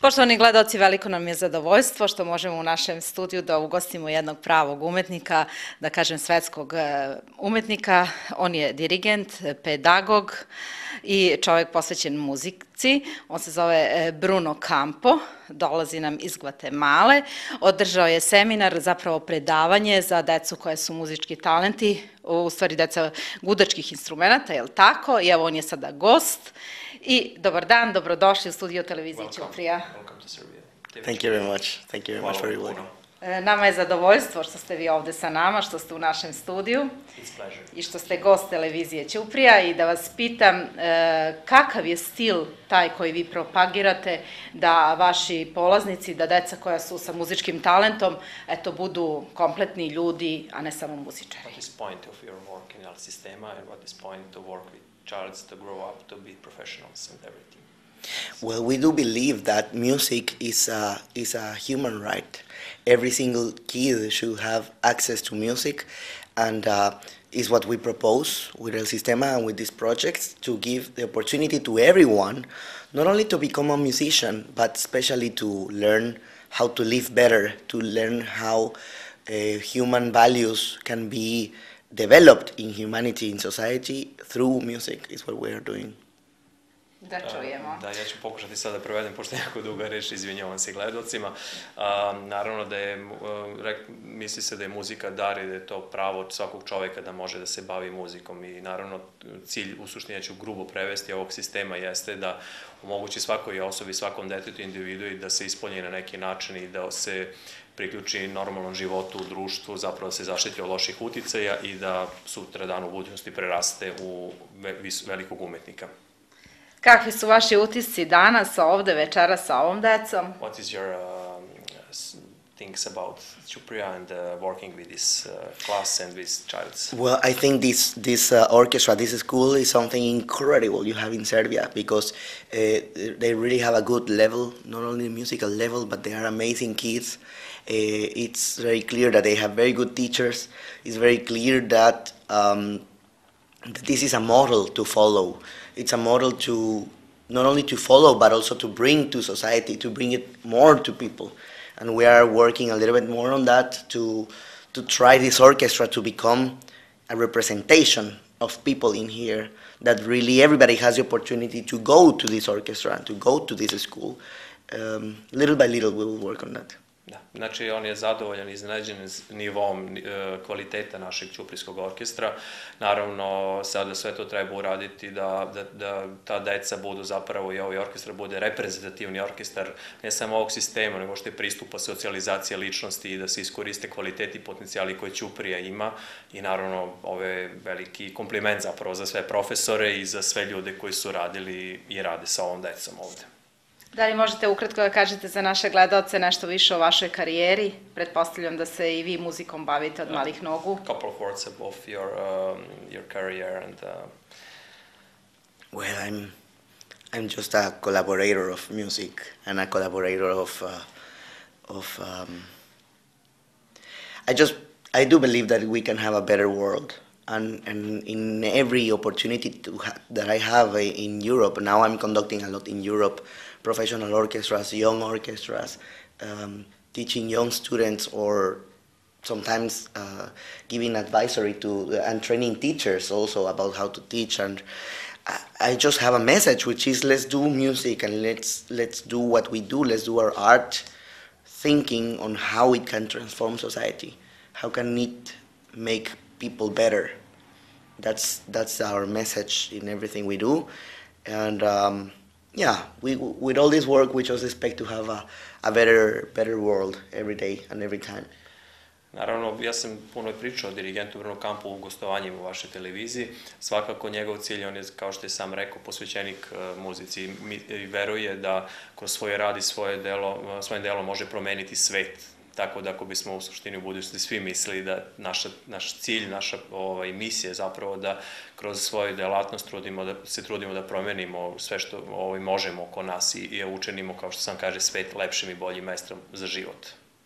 Poštovani gledaoci, veliko nam je zadovoljstvo što možemo u našem studiju da ugostimo jednog pravog umetnika, da kažem svetskog umetnika. On je dirigent, pedagog i čovjek posvećen muzici. On se zove Bruno Campo, dolazi nam iz Gvatemale. Održao je seminar, zapravo predavanje za decu koje su muzički talenti, u stvari deca gudačkih instrumenta, je li tako? I evo on je sada gost. I dobar dan, dobrodošli u studio televizije Ćuprija. Thank you very much. Thank you very much for your welcome. Nama je zadovoljstvo što ste vi ovde sa nama, što ste u našem studiju i što ste gost televizije Ćuprija i da vas pitam kakav je stil taj koji vi propagirate da vaši polaznici, da deca koja su sa muzičkim talentom, eto, budu kompletni ljudi, a ne samo muzičari. What is point of your work in our sistema and what is point to work with childs to grow up to be professionals and everything? Well, we do believe that music is a human right. Every single kid should have access to music, and is what we propose with El Sistema and with these projects, to give the opportunity to everyone, not only to become a musician, but especially to learn how to live better, to learn how human values can be developed in humanity, in society, through music, is what we are doing. Da čujemo. Da, ja ću pokušati sada da prevedem, pošto je jako duga reč, izvinjavam se gledalcima. Naravno da je, misli se da je muzika dar i da je to pravo od svakog čoveka da može da se bavi muzikom i naravno cilj, u suštini ja ću grubo prevesti ovog sistema, jeste da omogući svakoj osobi, svakom detetu, individu i da se ispolji na neki način i da se priključi normalnom životu u društvu, zapravo se zaštiti od loših uticaja i da sutra dan u budućnosti preraste u velikog umetnika. Kakvi su vaši utisci danas ovde, večera sa ovom decom? What is your things about Ćuprija and working with this class and with childs? Well, I think this orchestra, this school is something incredible you have in Serbia, because they really have a good level, not only musical level, but they are amazing kids. It's very clear that they have very good teachers. It's very clear that this is a model to follow. It's a model to not only to follow, but also to bring to society, to bring it more to people. And we are working a little bit more on that to try this orchestra to become a representation of people in here, that really everybody has the opportunity to go to this orchestra and to go to this school. Little by little we will work on that. Da, znači on je zadovoljan i iznenađen nivom kvaliteta našeg ćuprijskog orkestra. Naravno, sada sve to treba uraditi da ta deca budu zapravo i ovaj orkestar bude reprezentativni orkestar ne samo ovog sistema, nego što je pristupa socijalizacija ličnosti i da se iskoriste kvaliteti i potencijali koje Ćuprija ima i naravno ovaj veliki kompliment zapravo za sve profesore i za sve ljude koji su radili i rade sa ovom decom ovde. Da li možete ukratko da kažete za naše gledalce nešto više o vašoj karijeri? Pretpostavljam da se i vi muzikom bavite od malih nogu. Couple of words about your career and Well, I'm just a collaborator of music and a collaborator of I do believe that we can have a better world. And in every opportunity that I have in Europe, now I'm conducting a lot in Europe, professional orchestras, young orchestras, teaching young students, or sometimes giving advisory to and training teachers also about how to teach. And I just have a message, which is let's do music and let's do what we do. Let's do our art, thinking on how it can transform society, how can it make people better. That's our message in everything we do, and yeah, with all this work, we just expect to have a better world every day and every time. Naravno, ja sam puno pričao o dirigentu Bruno Campu u gostovanjima u vašoj televiziji. Svakako njegov cilj, on je, kao što je sam rekao, posvećenik muzici i veruje da kroz svoje rad i svojim delom može promeniti svet. Tako da ako bismo u suštini u budućnosti svi mislili da naš cilj, naša misija je zapravo da kroz svoju delatnost se trudimo da promenimo sve što možemo oko nas i učinimo, kao što sam kaže, svet lepšim i boljim mestom za život.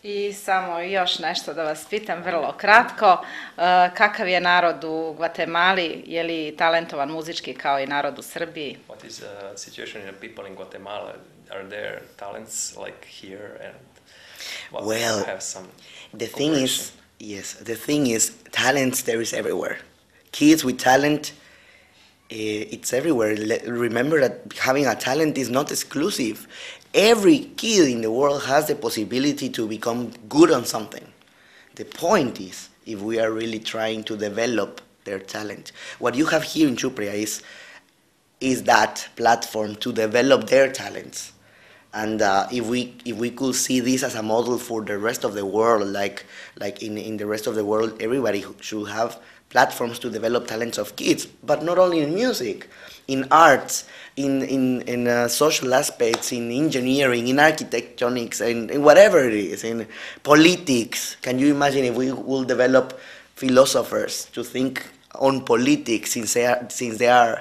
I samo još nešto da vas pitam, vrlo kratko. Kakav je narod u Gvatemali? Je li talentovan muzički kao i narod u Srbiji? What is the situation in the people in Guatemala? Are there talents like here and Well, have some the thing is, yes, the thing is, talents there is everywhere. Kids with talent, it's everywhere. Remember that having a talent is not exclusive. Every kid in the world has the possibility to become good on something. The point is, if we are really trying to develop their talent, what you have here in Chupria is that platform to develop their talents. And if we could see this as a model for the rest of the world, like in the rest of the world, everybody should have platforms to develop talents of kids, but not only in music, in arts, in social aspects, in engineering, in architectonics, in whatever it is, in politics. Can you imagine if we will develop philosophers to think on politics since they are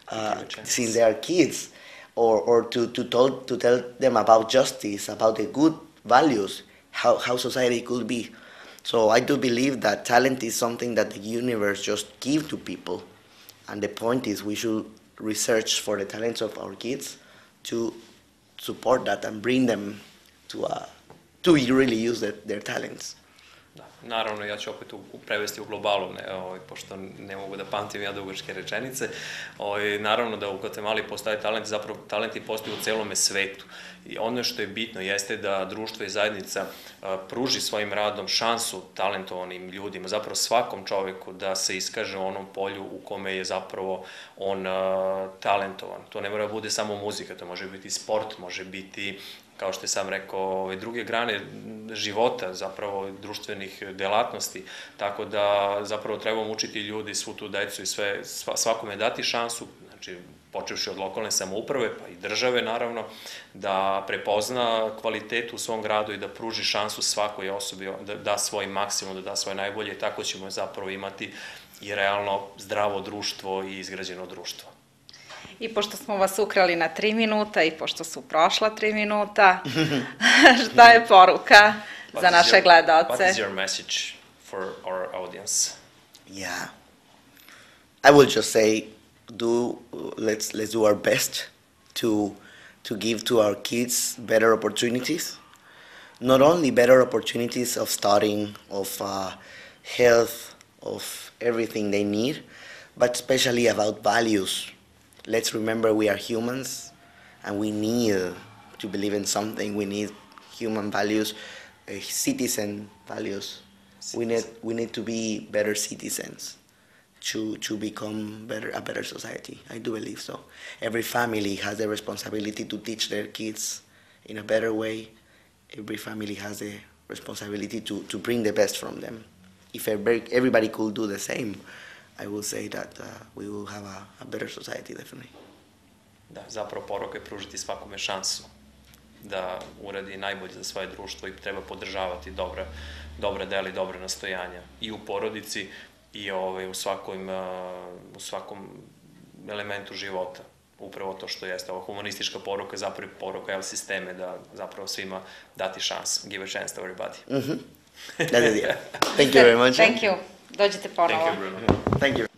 kids, or to tell them about justice, about the good values, how society could be. So I do believe that talent is something that the universe just gives to people, and the point is we should research for the talents of our kids to support that and bring them to really use their talents. Da, naravno, ja ću opet prevesti u globalu, pošto ne mogu da pamtim ja dugačke rečenice. Naravno da u Gvatemali postoje talent, zapravo talenti postoje u celome svetu. I ono što je bitno jeste da društvo i zajednica pruži svojim radom šansu talentovanim ljudima, zapravo svakom čoveku da se iskaže u onom polju u kome je zapravo on talentovan. To ne mora bude samo muzika, to može biti sport, može biti, kao što je sam rekao, druge grane života, zapravo društvenih delatnosti, tako da zapravo trebamo učiti ljudi, svu tu decu i svakome dati šansu, znači počevši od lokalne samouprave, pa i države naravno, da prepozna kvalitet u svom gradu i da pruži šansu svakoj osobi, da da svoj maksimum, da da svoje najbolje, tako ćemo zapravo imati i realno zdravo društvo i izgrađeno društvo. I pošto smo vas ukrali na 3 minuta i pošto su prošla 3 minuta, šta je poruka za naše gledaoce? What is your message for our audience? Yeah, I will just say, let's do our best to give to our kids better opportunities. Not only better opportunities of studying, of health, of everything they need, but especially about values. Let's remember we are humans and we need to believe in something. We need human values, citizen values. We need to be better citizens to become a better society. I do believe so. Every family has the responsibility to teach their kids in a better way. Every family has the responsibility to bring the best from them. If everybody could do the same, I will say that we will have a better society, definitely. Da, zapravo poruka je pružiti svakome šansu da uradi najbolje za svoje društvo i treba podržavati dobre dela i dobre nastojanja i u porodici i u svakom elementu života. Upravo to što jeste ova humanistička poruka, zapravo poruka sisteme da zapravo svima dati šans. Give a chance to everybody. That's it, yeah. Thank you very much. Thank you. Dođite ponovo. Thank you, Bruno. Thank you.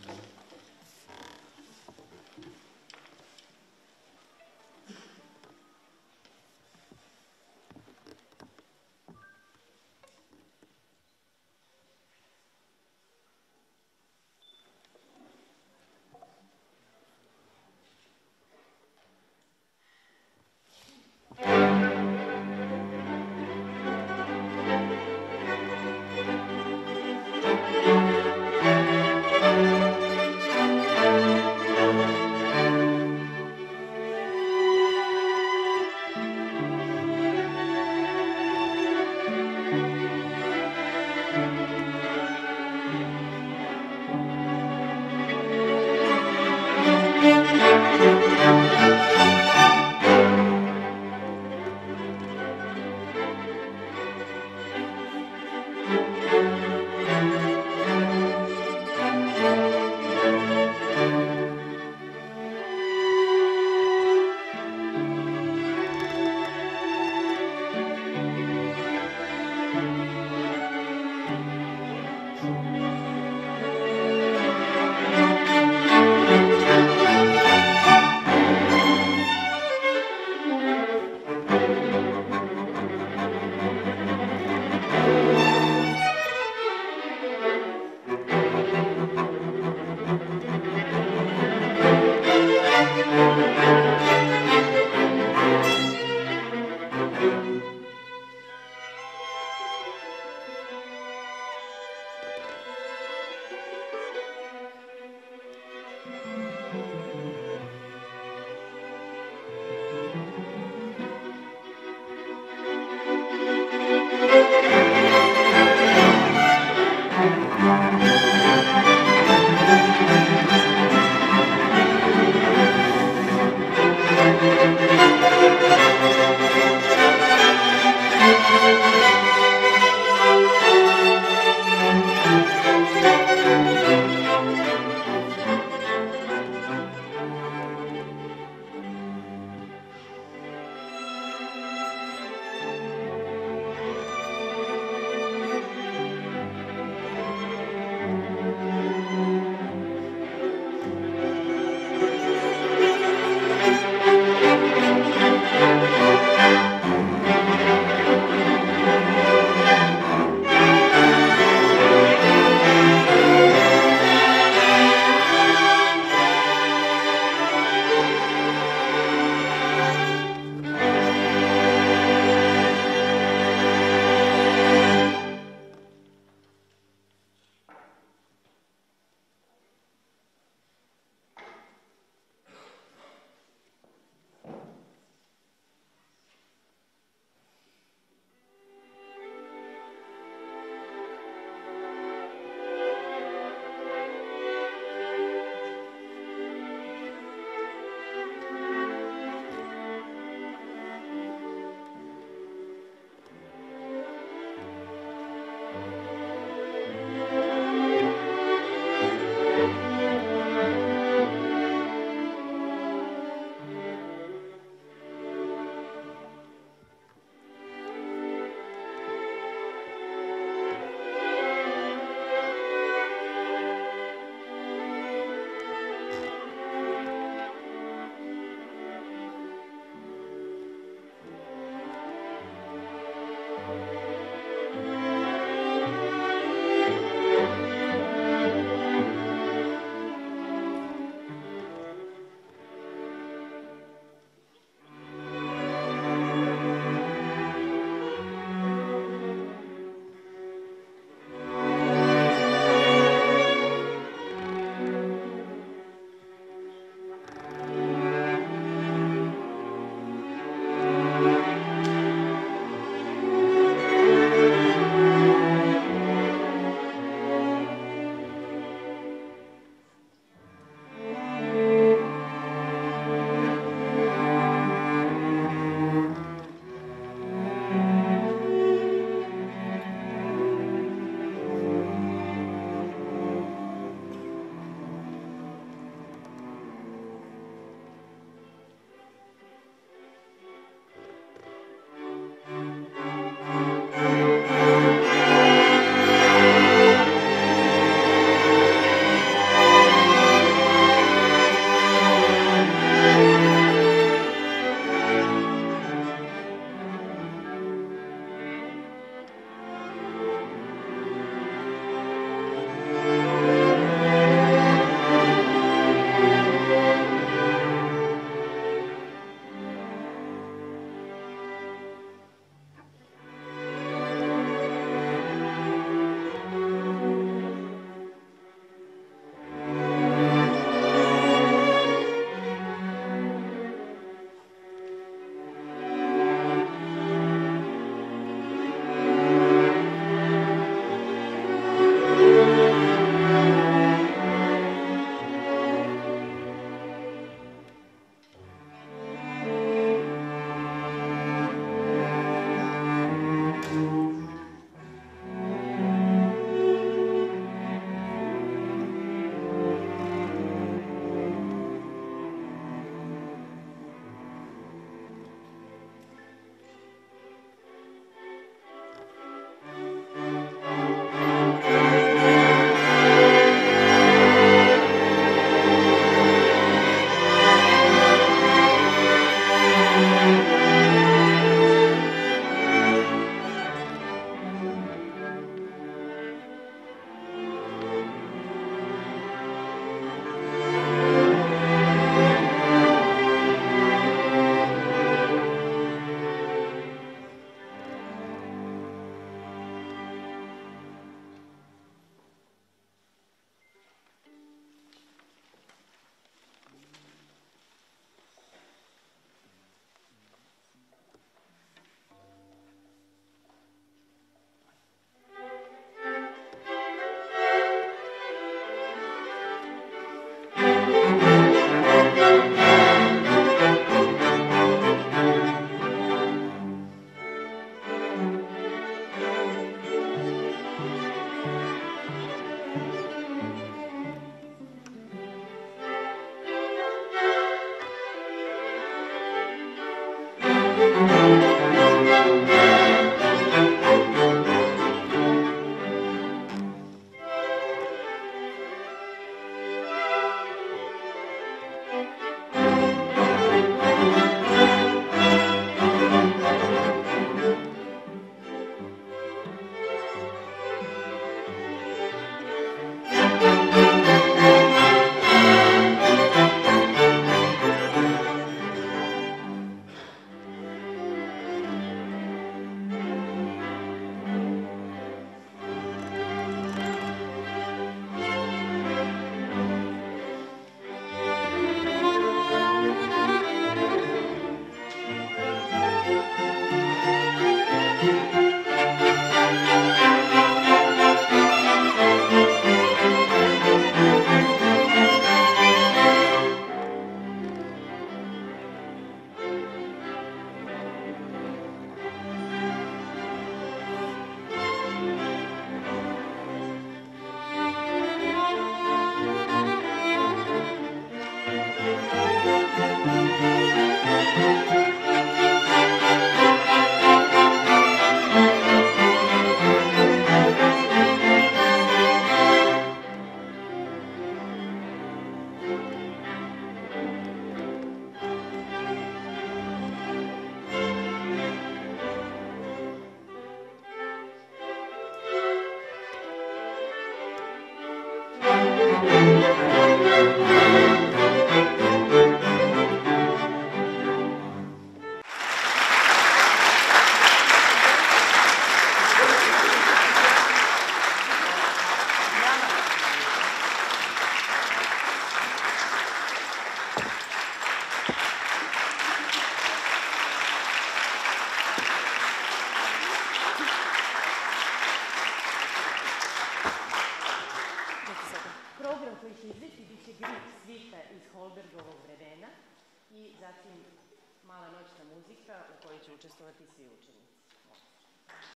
sljedeći bit će Grieg svita iz Holbergovog vremena i zatim mala noćna muzika u kojoj će učestvovati svi učenici.